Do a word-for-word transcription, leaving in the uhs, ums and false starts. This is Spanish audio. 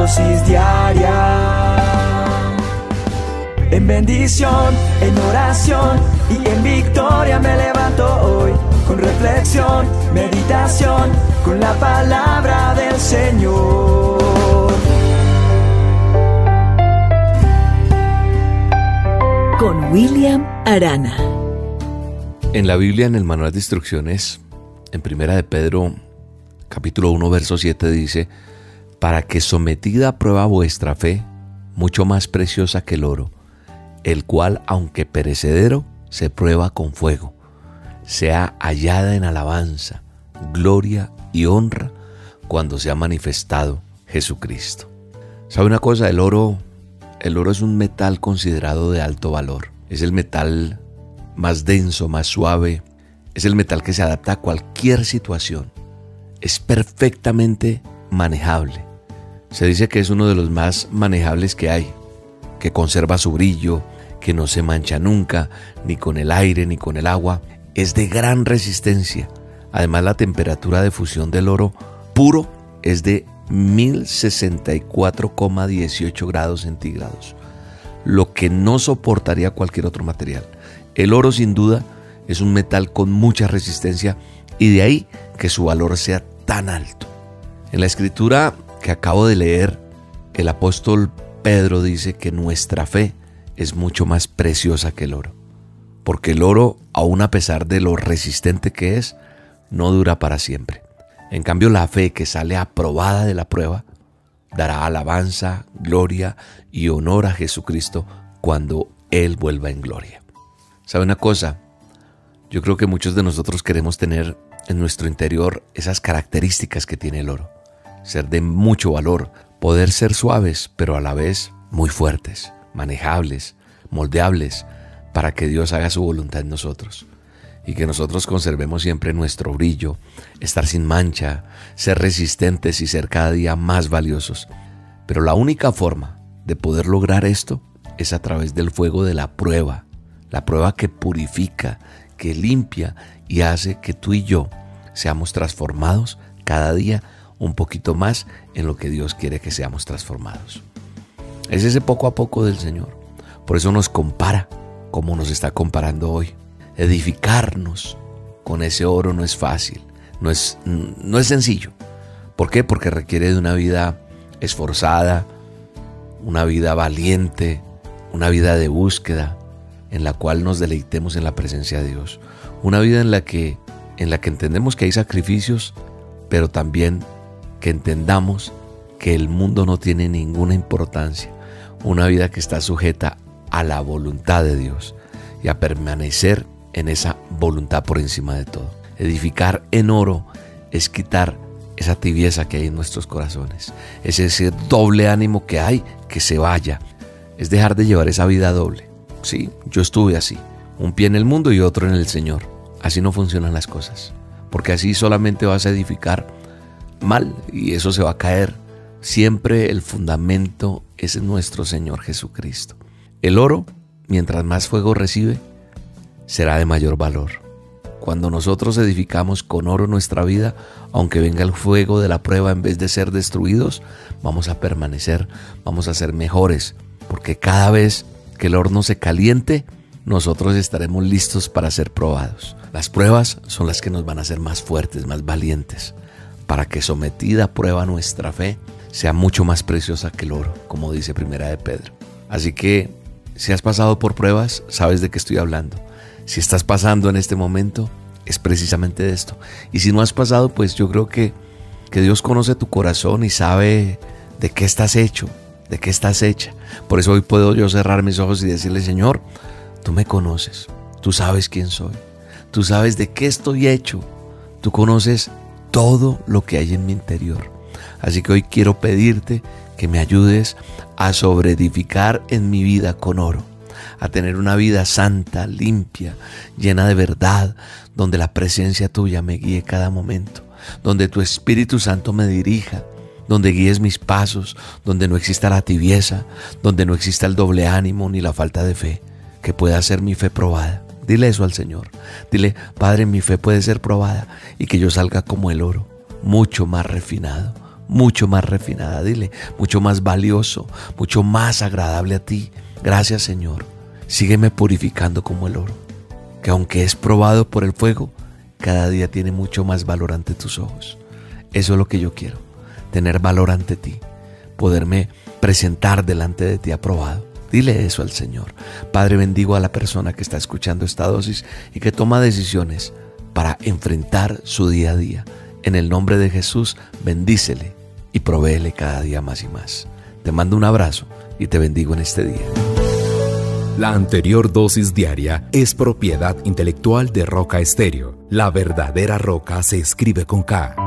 dosis diaria. En bendición, en oración y en victoria me levanto hoy. Con reflexión, meditación, con la palabra del Señor. Con William Arana. En la Biblia, en el manual de instrucciones, en Primera de Pedro, capítulo uno, verso siete, dice: para que sometida a prueba vuestra fe, mucho más preciosa que el oro, el cual, aunque perecedero, se prueba con fuego, sea hallada en alabanza, gloria y honra cuando sea manifestado Jesucristo. ¿Sabe una cosa? El oro, el oro es un metal considerado de alto valor. Es el metal más denso, más suave. Es el metal que se adapta a cualquier situación. Es perfectamente manejable. Se dice que es uno de los más manejables que hay, que conserva su brillo, que no se mancha nunca, ni con el aire ni con el agua. Es de gran resistencia. Además, la temperatura de fusión del oro puro es de mil sesenta y cuatro coma dieciocho grados centígrados, lo que no soportaría cualquier otro material. El oro, sin duda, es un metal con mucha resistencia, y de ahí que su valor sea tan alto. En la escritura que acabo de leer, el apóstol Pedro dice que nuestra fe es mucho más preciosa que el oro, porque el oro, aun a pesar de lo resistente que es, no dura para siempre. En cambio, la fe que sale aprobada de la prueba dará alabanza, gloria y honor a Jesucristo cuando Él vuelva en gloria. ¿Sabe una cosa? Yo creo que muchos de nosotros queremos tener en nuestro interior esas características que tiene el oro. Ser de mucho valor, poder ser suaves, pero a la vez muy fuertes, manejables, moldeables, para que Dios haga su voluntad en nosotros y que nosotros conservemos siempre nuestro brillo, estar sin mancha, ser resistentes y ser cada día más valiosos. Pero la única forma de poder lograr esto es a través del fuego de la prueba, la prueba que purifica, que limpia y hace que tú y yo seamos transformados cada día un poquito más en lo que Dios quiere que seamos transformados. Es ese poco a poco del Señor. Por eso nos compara como nos está comparando hoy. Edificarnos con ese oro no es fácil, no es, no es sencillo. ¿Por qué? Porque requiere de una vida esforzada, una vida valiente, una vida de búsqueda, en la cual nos deleitemos en la presencia de Dios. Una vida en la que, en la que entendemos que hay sacrificios, pero también que entendamos que el mundo no tiene ninguna importancia. Una vida que está sujeta a la voluntad de Dios y a permanecer en esa voluntad por encima de todo. Edificar en oro es quitar esa tibieza que hay en nuestros corazones. Es ese doble ánimo que hay que se vaya. Es dejar de llevar esa vida doble. Sí, yo estuve así. Un pie en el mundo y otro en el Señor. Así no funcionan las cosas. Porque así solamente vas a edificar mal y eso se va a caer. Siempre el fundamento es nuestro Señor Jesucristo. El oro, mientras más fuego recibe, será de mayor valor. Cuando nosotros edificamos con oro nuestra vida, aunque venga el fuego de la prueba, en vez de ser destruidos, vamos a permanecer, vamos a ser mejores, porque cada vez que el horno se caliente, nosotros estaremos listos para ser probados. Las pruebas son las que nos van a hacer más fuertes, más valientes, para que sometida a prueba nuestra fe sea mucho más preciosa que el oro, como dice Primera de Pedro. Así que, si has pasado por pruebas, sabes de qué estoy hablando. Si estás pasando en este momento, es precisamente de esto. Y si no has pasado, pues yo creo que, que Dios conoce tu corazón y sabe de qué estás hecho, de qué estás hecha. Por eso hoy puedo yo cerrar mis ojos y decirle: Señor, tú me conoces, tú sabes quién soy, tú sabes de qué estoy hecho, tú conoces todo lo que hay en mi interior. Así que hoy quiero pedirte que me ayudes a sobreedificar en mi vida con oro, a tener una vida santa, limpia, llena de verdad, donde la presencia tuya me guíe cada momento, donde tu Espíritu Santo me dirija, donde guíes mis pasos, donde no exista la tibieza, donde no exista el doble ánimo ni la falta de fe, que pueda ser mi fe probada. Dile eso al Señor. Dile: Padre, mi fe puede ser probada y que yo salga como el oro, mucho más refinado, mucho más refinada. Dile, mucho más valioso, mucho más agradable a ti. Gracias, Señor. Sígueme purificando como el oro, que aunque es probado por el fuego, cada día tiene mucho más valor ante tus ojos. Eso es lo que yo quiero, tener valor ante ti, poderme presentar delante de ti aprobado. Dile eso al Señor. Padre, bendigo a la persona que está escuchando esta dosis y que toma decisiones para enfrentar su día a día. En el nombre de Jesús, bendícele y provéele cada día más y más. Te mando un abrazo y te bendigo en este día. La anterior dosis diaria es propiedad intelectual de Roca Estéreo. La verdadera roca se escribe con K.